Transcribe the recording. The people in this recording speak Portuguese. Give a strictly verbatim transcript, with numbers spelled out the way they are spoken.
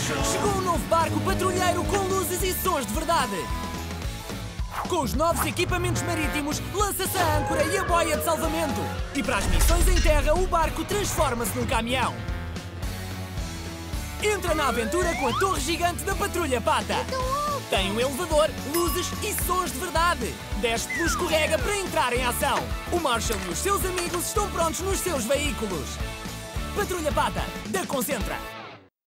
Chegou um novo barco patrulheiro com luzes e sons de verdade. Com os novos equipamentos marítimos, lança-se a âncora e a boia de salvamento. E para as missões em terra, o barco transforma-se num caminhão. Entra na aventura com a torre gigante da Patrulha Pata. Tem um elevador, luzes e sons de verdade. Desce pelo escorrega para entrar em ação. O Marshall e os seus amigos estão prontos nos seus veículos. Patrulha Pata, da Concentra.